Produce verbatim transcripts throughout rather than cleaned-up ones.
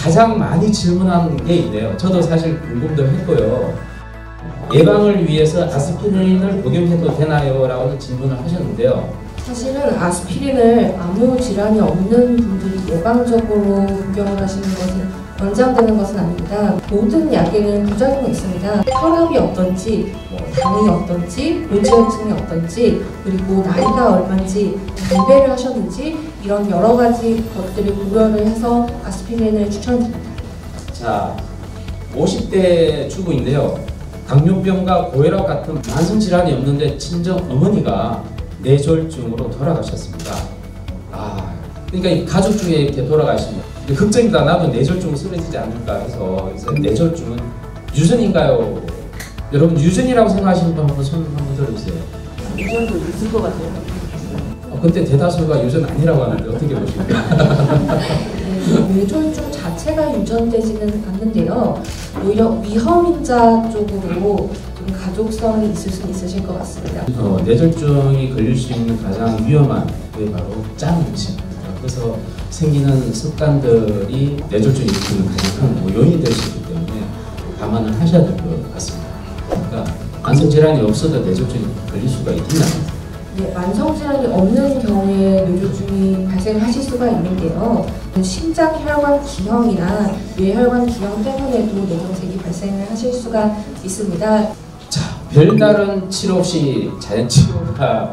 가장 많이 질문한 게 있네요. 저도 사실 궁금도 했고요. 예방을 위해서 아스피린을 복용해도 되나요? 라고 질문을 하셨는데요. 사실은 아스피린을 아무 질환이 없는 분들이 예방적으로 복용을 하시는 것은 권장되는 것은 아닙니다. 모든 약에는 부작용이 있습니다. 혈압이 어떤지, 뭐 당이 어떤지, 고지혈증이 어떤지, 그리고 나이가 얼마인지, 발배를 하셨는지 이런 여러 가지 것들을 고려를 해서 아스피린을 추천드립니다. 자, 오십 대 주부인데요. 당뇨병과 고혈압 같은 만성 질환이 없는데 친정 어머니가 뇌졸중으로 돌아가셨습니다. 아, 그러니까 이 가족 중에 이렇게 돌아가시면 걱정이다. 나도 뇌졸중으로 쓰러지지 않을까 해서 뇌졸중은 유전인가요? 여러분 유전이라고 생각하시는 분 한번 손 한번 들어주세요. 유전도 있을 것 같아요. 어, 근데 대다수가 유전 아니라고 하는데 어떻게 보십니까? 네, 뇌졸중 자체가 유전되지는 않는데요. 오히려 위험인자 쪽으로 좀 가족성이 있을 수 있으실 것 같습니다. 어, 뇌졸중이 걸릴 수 있는 가장 위험한 게 바로 짠 음식. 그래서 생기는 습관들이 뇌졸중이 일으키는 가장 큰 요인이 될 수 있기 때문에 감안을 하셔야 될 것 같습니다. 그러니까 만성 질환이 없어도 뇌졸중이 걸릴 수가 있나요? 네, 만성 질환이 없는 경우에 뇌졸중이 발생하실 수가 있는데요. 심장 혈관 기형이나 뇌혈관 기형 때문에도 뇌경색이 발생을 하실 수가 있습니다. 자, 별다른 치료 없이 자연 치료가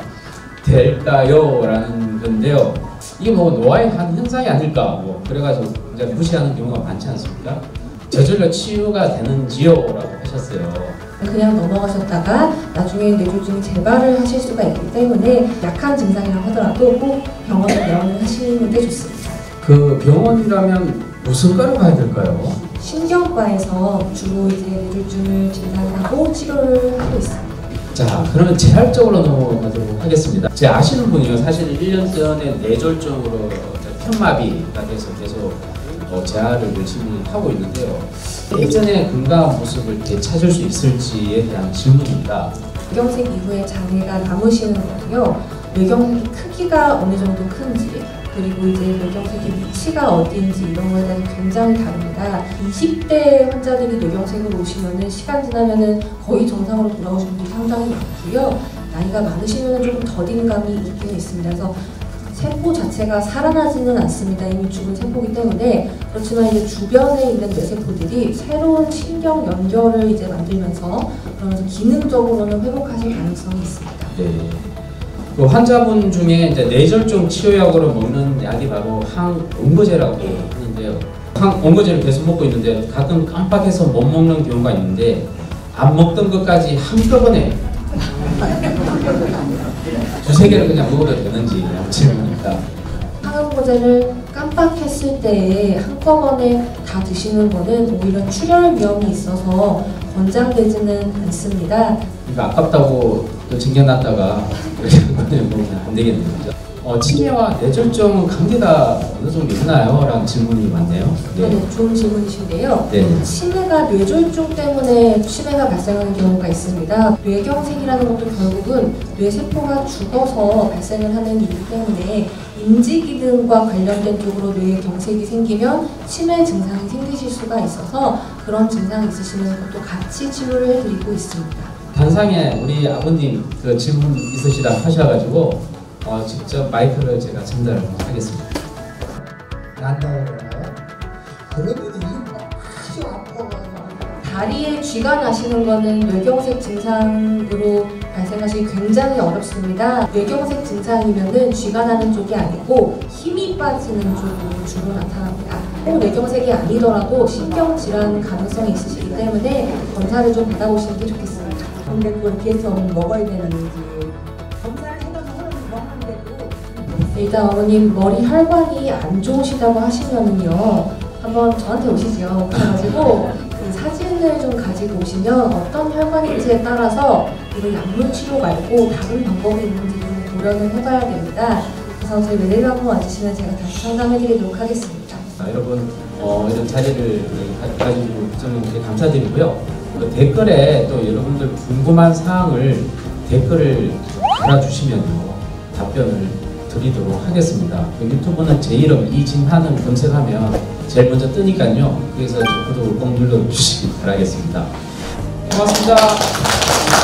될까요? 라는 건데요. 이게 뭐 노화의 한 현상이 아닐까? 뭐 그래가지고 이제 무시하는 경우가 많지 않습니까? 저절로 치유가 되는지요? 라고 하셨어요. 그냥 넘어가셨다가 나중에 뇌졸중이 재발을 하실 수가 있기 때문에 약한 증상이라고 하더라도 꼭 병원에 내원을 하시는 게 좋습니다. 그 병원이라면 무슨 과로 가야 될까요? 신경과에서 주로 이제 뇌졸중을 진단하고 치료를 하고 있습니다. 자, 그러면 재활적으로 넘어가도록 하겠습니다. 제가 아시는 분이요. 사실 일 년 전에 뇌졸중으로 편마비가 돼서 계속 어, 재활을 열심히 하고 있는데요. 예전의 건강한 모습을 되찾을 수 있을지에 대한 질문입니다. 뇌경색 이후에 장애가 남으시는 거고요. 뇌경색의 크기가 어느 정도 큰지, 그리고 이제 뇌경색의 위치가 어디인지 이런 거에 대해서 굉장히 다릅니다. 이십 대 환자들이 뇌경색으로 오시면은 시간 지나면은 거의 정상으로 돌아오신 분들이 상당히 많고요. 나이가 많으시면은 조금 더딘 감이 있긴 있습니다. 그래서 세포 자체가 살아나지는 않습니다. 이미 죽은 세포이기 때문에. 그렇지만 이제 주변에 있는 뇌세포들이 새로운 신경 연결을 이제 만들면서 그러면서 기능적으로는 회복하실 가능성이 있습니다. 네. 그 환자분 중에 이제 뇌졸중 치료약으로 먹는 약이 바로 항온거제라고 하는데요. 항온거제를 계속 먹고 있는데 가끔 깜빡해서 못 먹는 경우가 있는데 안 먹던 것까지 한꺼번에 두세 개를 그냥 먹어도 되는지 질문입니다. 항온거제를 깜빡했을 때에 한꺼번에 다 드시는 거는 오히려 출혈 위험이 있어서 권장되지는 않습니다. 그러니까 아깝다고 또 챙겨놨다가 이렇게 먹으면 안 되겠네요. 어, 치매와 뇌졸중 관계가 어느 정도 있나요? 라는 질문이 많네요. 네, 네 좋은 질문이신데요. 네. 치매가 뇌졸중 때문에 치매가 발생하는 경우가 있습니다. 뇌경색이라는 것도 결국은 뇌세포가 죽어서 발생을 하는 일이기 때문에 인지기능과 관련된 쪽으로 뇌경색이 생기면 치매 증상이 생기실 수가 있어서 그런 증상이 있으시면 것도 같이 치료를 해드리고 있습니다. 단상에 우리 아버님 그 질문 있으시다 하셔가지고 어, 직접 마이크를 제가 전달하겠습니다. 난다고 그러나요? 그러면 이거 아주 아파가지고 다리에 쥐가 나시는 거는 뇌경색 증상으로 발생하시기 굉장히 어렵습니다. 뇌경색 증상이면은 쥐가 나는 쪽이 아니고 힘이 빠지는 쪽으로 주로 나타납니다. 꼭 뇌경색이 아니더라도 신경질환 가능성이 있으시기 때문에 검사를 좀 받아보시는 게 좋겠습니다. 근데 그걸 계속 먹어야 되는지 검사를 해도 먹는데도 네, 일단 어머님 머리 혈관이 안 좋으시다고 하시면은요 한번 저한테 오시죠. 그래가지고 그 사진을 좀 가지고 오시면 어떤 혈관인지에 따라서 이걸 약물 치료 말고 다른 방법이 있는지 좀 고려는 해봐야 됩니다. 그래서 저희 매일 한번 와주시면 제가 다시 상담해드리도록 하겠습니다. 아, 여러분 어, 이런 자리를 가지고 저는 되게 감사드리고요. 그 댓글에 또 여러분들 궁금한 사항을 댓글을 달아주시면요 답변을 드리도록 하겠습니다. 그 유튜브는 제 이름 이진한을 검색하면 제일 먼저 뜨니까요. 그래서 구독을 꼭 눌러주시기 바라겠습니다. 고맙습니다.